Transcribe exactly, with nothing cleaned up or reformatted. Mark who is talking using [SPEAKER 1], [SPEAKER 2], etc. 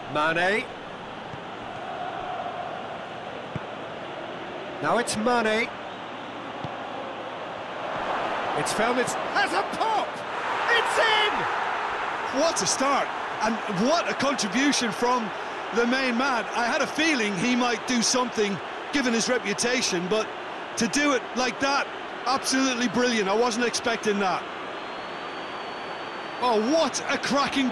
[SPEAKER 1] Mane. Now it's Mane. It's found its... has a pop! It's in!
[SPEAKER 2] What a start, and what a contribution from the main man. I had a feeling he might do something, given his reputation, but to do it like that, absolutely brilliant. I wasn't expecting that. Oh, what a cracking